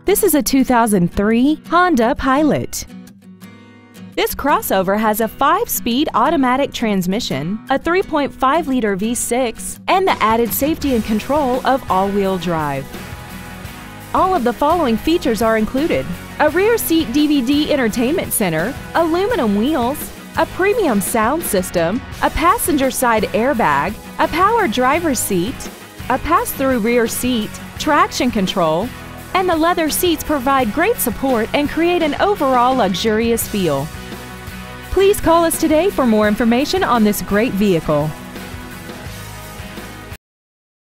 This is a 2003 Honda Pilot. This crossover has a 5-speed automatic transmission, a 3.5-liter V6, and the added safety and control of all-wheel drive. All of the following features are included: a rear seat DVD entertainment center, aluminum wheels, a premium sound system, a passenger side airbag, a power driver's seat, a pass-through rear seat, traction control, and the leather seats provide great support and create an overall luxurious feel. Please call us today for more information on this great vehicle.